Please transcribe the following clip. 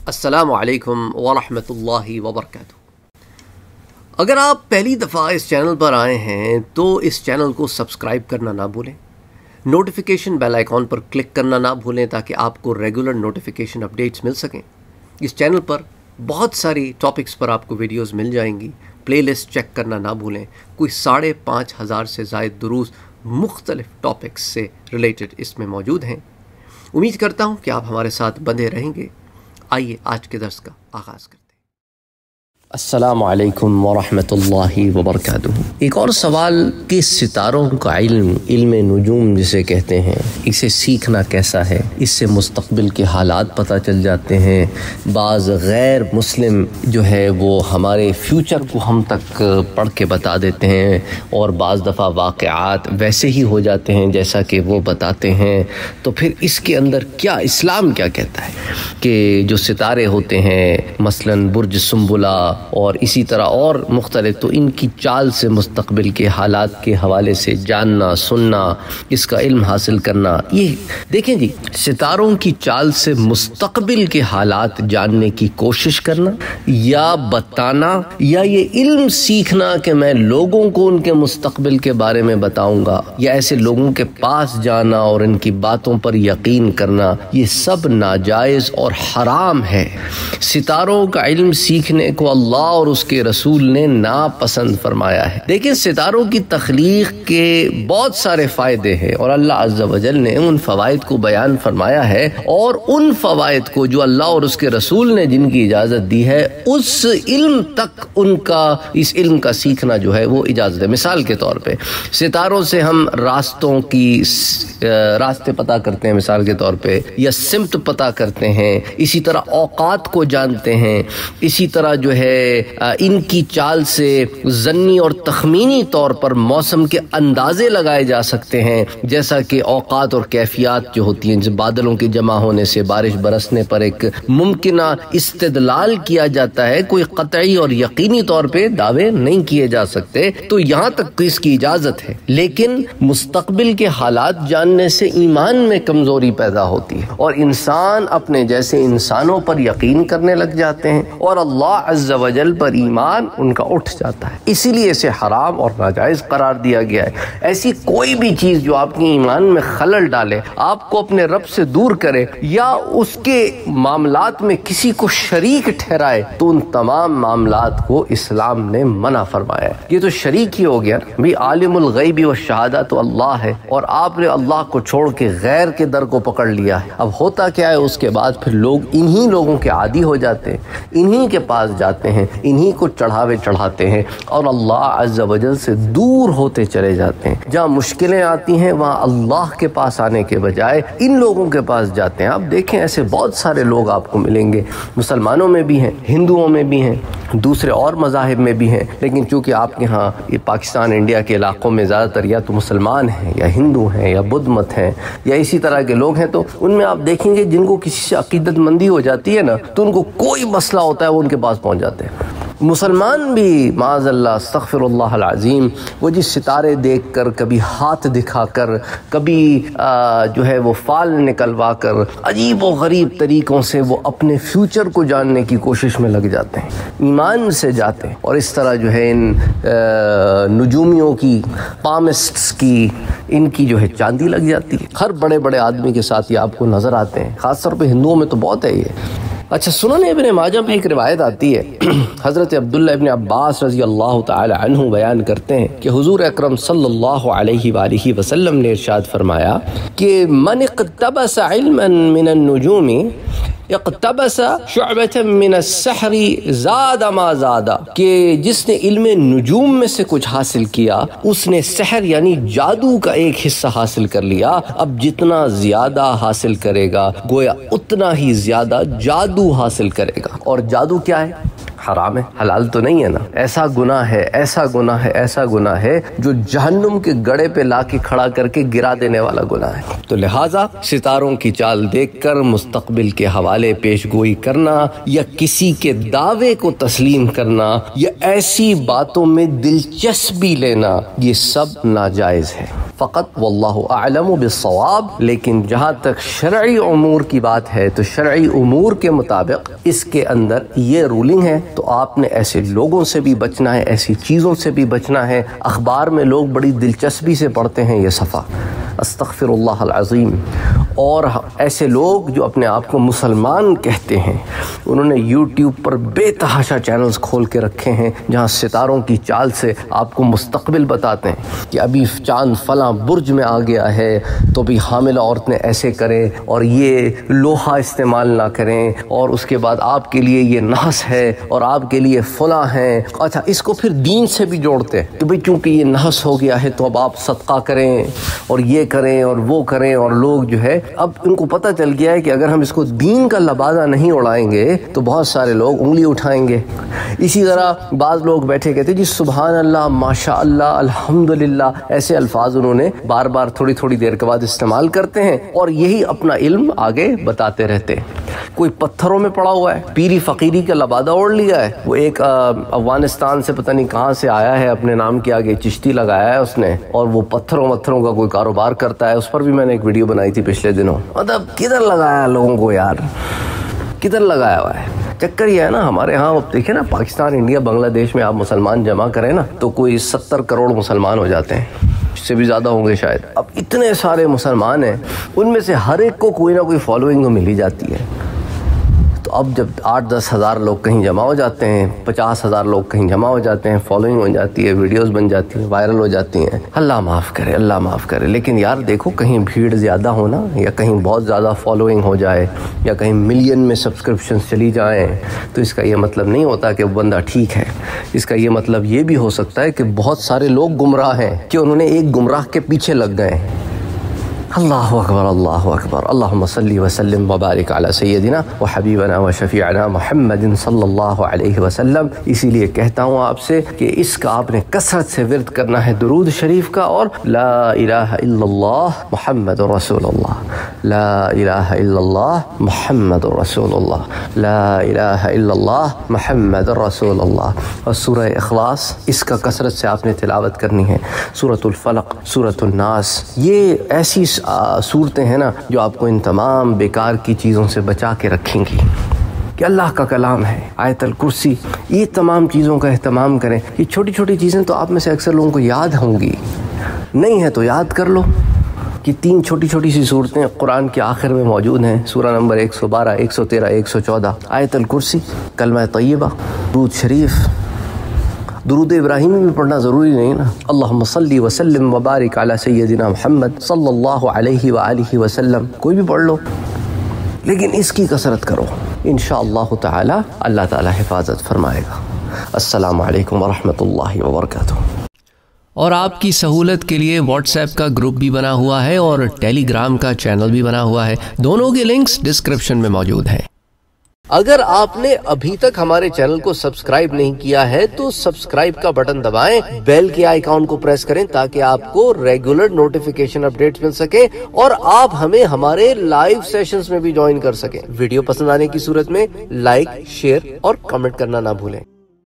السلام علیکم ورحمۃ اللہ وبرکاتہ۔ اگر آپ پہلی دفعہ اس چینل پر آئے ہیں تو اس چینل کو سبسکرائب کرنا نہ بھولیں، نوٹیفیکیشن بیل آئیکن پر کلک کرنا نہ بھولیں تاکہ آپ کو ریگولر نوٹیفیکیشن اپڈیٹس مل سکیں۔ اس چینل پر بہت ساری ٹاپکس پر آپ کو ویڈیوز مل جائیں گی، پلے لسٹ چیک کرنا نہ بھولیں۔ کوئی 5,500 سے زائد دروس مختلف ٹاپکس سے ریلیٹڈ اس میں موجود ہیں۔ امید کرتا ہوں کہ آپ ہمارے ساتھ بندے رہیں گے۔ آئیے آج کے درس کا آغاز کرتے ہیں۔ السلام علیکم ورحمۃ اللہ وبرکاتہ۔ ایک اور سوال کہ ستاروں کا علم نجوم جسے کہتے ہیں، اسے سیکھنا کیسا ہے؟ اس سے مستقبل کے حالات پتہ چل جاتے ہیں۔ بعض غیر مسلم جو ہے وہ ہمارے فیوچر کو ہم تک پڑھ کے بتا دیتے ہیں، اور بعض دفعہ واقعات ویسے ہی ہو جاتے ہیں جیسا کہ وہ بتاتے ہیں۔ تو پھر اس کے اندر کیا اسلام کیا کہتا ہے کہ جو ستارے ہوتے ہیں، مثلاً برج سنبلہ اور اسی طرح اور مختلف، تو ان کی چال سے مستقبل کے حالات کے حوالے سے جاننا، سننا، اس کا علم حاصل کرنا۔ یہ دیکھیں جی، ستاروں کی چال سے مستقبل کے حالات جاننے کی کوشش کرنا یا بتانا، یا یہ علم سیکھنا کہ میں لوگوں کو ان کے مستقبل کے بارے میں بتاؤں گا، یا ایسے لوگوں کے پاس جانا اور ان کی باتوں پر یقین کرنا، یہ سب ناجائز اور حرام ہے۔ ستاروں کا علم سیکھنے کو اللہ اور اس کے رسول نے ناپسند فرمایا ہے۔ دیکھیں، ستاروں کی تخلیق کے بہت سارے فائدے ہیں، اور اللہ عز و جل نے ان فوائد کو بیان فرمایا ہے، اور ان فوائد کو جو اللہ اور اس کے رسول نے جن کی اجازت دی ہے، اس علم تک ان کا، اس علم کا سیکھنا جو ہے وہ اجازت ہے۔ مثال کے طور پہ ستاروں سے ہم راستے پتہ کرتے ہیں، مثال کے طور پہ، یا سمت پتہ کرتے ہیں، اسی طرح اوقات کو جانتے ہیں، اسی طرح جو ہے ان کی چال سے ظنی اور تخمینی طور پر موسم کے اندازے لگائے جا سکتے ہیں، جیسا کہ اوقات اور کیفیات جو ہوتی ہیں، جیسے بادلوں کے جمع ہونے سے بارش برسنے پر ایک ممکنہ استدلال کیا جاتا ہے، کوئی قطعی اور یقینی طور پہ دعوے نہیں کیے جا سکتے، تو یہاں تک اس کی اجازت ہے۔ لیکن مستقبل کے حالات جاننے سے ایمان میں کمزوری پیدا ہوتی ہے، اور انسان اپنے جیسے انسانوں پر یقین کرنے لگ جاتے ہیں، اور اللہ عز و جل پر ایمان ان کا اٹھ جاتا ہے۔ اسی لیے اسے حرام اور ناجائز قرار دیا گیا ہے۔ ایسی کوئی بھی چیز جو آپ کے ایمان میں خلل ڈالے، آپ کو اپنے رب سے دور کرے، یا اس کے معاملات میں کسی کو شریک ٹھہرائے، تو ان تمام معاملات کو اسلام نے منع فرمایا ہے۔ یہ تو شریک ہی ہو گیا نا بھی، عالم الغیب والشہادہ تو اللہ ہے، اور آپ نے اللہ کو چھوڑ کے غیر کے در کو پکڑ لیا ہے۔ اب ہوتا کیا ہے، اس کے بعد پھر لوگ انہی لوگوں کے عادی ہو جاتے ہیں، انہی کے پاس جاتے ہیں، انہی کو چڑھاوے چڑھاتے ہیں، اور اللہ عز و جل سے دور ہوتے چلے جاتے ہیں۔ جہاں مشکلیں آتی ہیں وہاں اللہ کے پاس آنے کے بجائے ان لوگوں کے پاس جاتے ہیں۔ آپ دیکھیں، ایسے بہت سارے لوگ آپ کو ملیں گے، مسلمانوں میں بھی ہیں، ہندوؤں میں بھی ہیں، دوسرے اور مذاہب میں بھی ہیں، لیکن چونکہ آپ کے ہاں یہ پاکستان انڈیا کے علاقوں میں زیادہ تر یا تو مسلمان ہیں، یا ہندو ہیں، یا بدھ مت ہیں، یا اسی طرح کے لوگ ہیں، تو ان میں آپ دیکھیں گے جن کو کسی سے عقیدت مندی ہو جاتی ہے نا، تو ان کو کوئی مسئلہ ہوتا ہے وہ ان کے پاس پہنچ جاتے ہیں۔ مسلمان بھی معاذ اللہ، استغفر اللہ العظیم، وہ جس ستارے دیکھ کر، کبھی ہاتھ دکھا کر، کبھی جو ہے وہ فال نکلوا کر، عجیب و غریب طریقوں سے وہ اپنے فیوچر کو جاننے کی کوشش میں لگ جاتے ہیں، ایمان سے جاتے ہیں، اور اس طرح جو ہے ان نجومیوں کی، پامسٹس کی، ان کی جو ہے چاندی لگ جاتی ہے۔ ہر بڑے بڑے آدمی کے ساتھ یہ آپ کو نظر آتے ہیں، خاص طور پہ ہندوؤں میں تو بہت ہے یہ۔ اچھا، سنن ابن ماجہ میں ایک روایت آتی ہے، حضرت عبداللہ ابن عباس رضی اللہ تعالی عنہ بیان کرتے ہیں کہ حضور اکرم صلی اللہ علیہ وآلہ وسلم نے ارشاد فرمایا کہ من اقتبس علما من النجوم اقتبس شعبة من السحر زاد ما زاد، کہ جس نے علم نجوم میں سے کچھ حاصل کیا، اس نے سحر یعنی جادو کا ایک حصہ حاصل کر لیا۔ اب جتنا زیادہ حاصل کرے گا، گویا اتنا ہی زیادہ جادو حاصل کرے گا۔ اور جادو کیا ہے؟ حرام ہے، حلال تو نہیں ہے نا۔ ایسا گناہ ہے، ایسا گناہ ہے، ایسا گناہ ہے جو جہنم کے گڑے پہ لا کے کھڑا کر کے گرا دینے والا گناہ ہے۔ تو لہٰذا ستاروں کی چال دیکھ کر مستقبل کے حوالے پیش گوئی کرنا، یا کسی کے دعوے کو تسلیم کرنا، یا ایسی باتوں میں دلچسپی لینا، یہ سب ناجائز ہے۔ فقط، واللہ اعلم بالصواب۔ لیکن جہاں تک شرعی امور کی بات ہے تو شرعی امور کے مطابق اس کے اندر یہ رولنگ ہے، تو آپ نے ایسے لوگوں سے بھی بچنا ہے، ایسی چیزوں سے بھی بچنا ہے۔ اخبار میں لوگ بڑی دلچسپی سے پڑھتے ہیں یہ صفحہ، استغفر اللہ العظیم، اور ایسے لوگ جو اپنے آپ کو مسلمان کہتے ہیں انہوں نے یوٹیوب پر بے تحاشا چینلز کھول کے رکھے ہیں جہاں ستاروں کی چال سے آپ کو مستقبل بتاتے ہیں کہ ابھی چاند فلاں برج میں آ گیا ہے تو بھی حاملہ عورتیں ایسے کریں اور یہ لوہا استعمال نہ کریں، اور اس کے بعد آپ کے لیے یہ نحس ہے اور آپ کے لیے فلاں ہیں۔ اچھا، اس کو پھر دین سے بھی جوڑتے ہیں کہ بھئی چونکہ یہ نحس ہو گیا ہے تو اب آپ صدقہ کریں اور یہ کریں اور وہ کریں، اور لوگ جو ہے اب ان کو پتہ چل گیا ہے کہ اگر ہم اس کو دین کا لبادہ نہیں اڑائیں گے تو بہت سارے لوگ انگلی اٹھائیں گے۔ اسی طرح بعض لوگ بیٹھے کہتے جی سبحان اللہ، ماشاء اللہ، الحمدللہ، ایسے الفاظ انہوں نے بار بار تھوڑی تھوڑی دیر کے بعد استعمال کرتے ہیں اور یہی اپنا علم آگے بتاتے رہتے ہیں۔ کوئی پتھروں میں پڑا ہوا ہے، پیری فقیری کا لبادہ اوڑھ لیا ہے، وہ ایک افغانستان سے پتہ نہیں کہاں سے آیا ہے، اپنے نام کے آگے چشتی لگایا ہے اس نے، اور وہ پتھروں کا کوئی کاروبار کرتا ہے۔ اس پر بھی میں نے ایک ویڈیو بنائی تھی پچھلے دنوں۔ مطلب کدھر لگایا لوگوں کو یار، کدھر لگایا ہوا ہے؟ چکر یہ ہے نا، ہمارے ہاں اب دیکھیں نا، پاکستان، انڈیا، بنگلہ دیش میں آپ مسلمان جمع کریں نا تو کوئی 70 کروڑ مسلمان ہو جاتے ہیں، اس سے بھی زیادہ ہوں گے شاید۔ اب اتنے سارے مسلمان ہیں، ان میں سے ہر ایک کو کوئی نہ کوئی فالوئنگ تو مل ہی جاتی ہے۔ تو اب جب 8-10 ہزار لوگ کہیں جمع ہو جاتے ہیں، 50 ہزار لوگ کہیں جمع ہو جاتے ہیں، فالوئنگ ہو جاتی ہے، ویڈیوز بن جاتی ہیں، وائرل ہو جاتی ہیں، اللہ معاف کرے، اللہ معاف کرے۔ لیکن یار دیکھو، کہیں بھیڑ زیادہ ہونا یا کہیں بہت زیادہ فالوئنگ ہو جائے یا کہیں ملین میں سبسکرپشنز چلی جائیں تو اس کا یہ مطلب نہیں ہوتا کہ وہ بندہ ٹھیک ہے۔ اس کا یہ مطلب یہ بھی ہو سکتا ہے کہ بہت سارے لوگ گمراہ ہیں کہ انہوں نے ایک گمراہ کے پیچھے لگ گئے ہیں۔ اللہ اکبر، اللہ اکبر، اللہم صلی وسلم وبارک علی سیدنا و حبیبنا و شفیعنا محمد صلی اللہ علیہ وسلم۔ اسی لیے کہتا ہوں آپ سے کہ اس کا آپ نے کثرت سے ورد کرنا ہے، درود شریف کا، اور لا الہ الا اللہ محمد رسول اللہ، لا الہ الا اللہ محمد رسول اللہ، لا الہ الا اللہ محمد رسول اللہ۔ اور سورہ اخلاص، اس کا کثرت سے آپ نے تلاوت کرنی ہے، سورۃ الفلق، سورۃ الناس، یہ ایسی صورتیں ہیں نا جو آپ کو ان تمام بیکار کی چیزوں سے بچا کے رکھیں گی کہ اللہ کا کلام ہے، آیت الکرسی، یہ تمام چیزوں کا اہتمام کریں۔ یہ چھوٹی چھوٹی چیزیں تو آپ میں سے اکثر لوگوں کو یاد ہوں گی، نہیں ہے تو یاد کر لو کہ 3 چھوٹی چھوٹی سی صورتیں قرآن کے آخر میں موجود ہیں، سورہ نمبر 112، 113، 114، آیت الکرسی، کلمہ طیبہ، درود شریف۔ درود ابراہیمی بھی پڑھنا ضروری نہیں نا، اللہم صلی وسلم وبارک علی سیدنا محمد صلی اللہ علیہ وآلہ وسلم، کوئی بھی پڑھ لو، لیکن اس کی کثرت کرو، انشاءاللہ تعالی اللہ تعالی حفاظت فرمائے گا۔ السلام علیکم ورحمۃ اللہ وبرکاتہ۔ اور آپ کی سہولت کے لیے واٹس ایپ کا گروپ بھی بنا ہوا ہے اور ٹیلی گرام کا چینل بھی بنا ہوا ہے، دونوں کے لنکس ڈسکرپشن میں موجود ہیں۔ اگر آپ نے ابھی تک ہمارے چینل کو سبسکرائب نہیں کیا ہے تو سبسکرائب کا بٹن دبائیں، بیل کے آئیکن کو پریس کریں تاکہ آپ کو ریگولر نوٹیفیکیشن اپڈیٹس مل سکے اور آپ ہمیں ہمارے لائیو سیشنز میں بھی جوائن کر سکیں۔ ویڈیو پسند آنے کی صورت میں لائک، شیئر اور کمنٹ کرنا نہ بھولیں۔